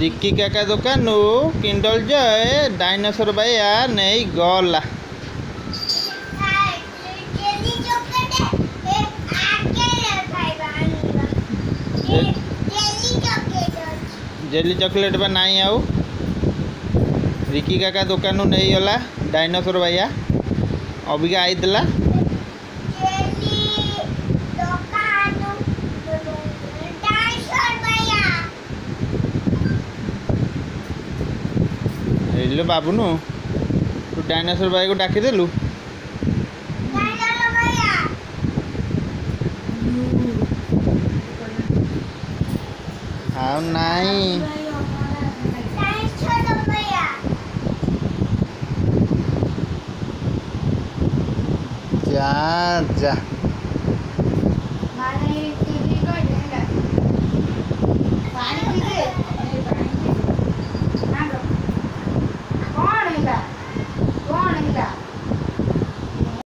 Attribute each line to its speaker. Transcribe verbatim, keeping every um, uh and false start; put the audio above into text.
Speaker 1: Ricky काका दुकान Kindle जय डायनासोर भैया नहीं गला। जेली चॉकलेट बा नहीं आउ रिक्की काका दुकान नहीं गला डायनासोर भैया अबिका आईला हेलो बाबुन तू डायनासोर भाई को डाकी देलु हाँ नहीं जा जा
Speaker 2: कौन है कौन है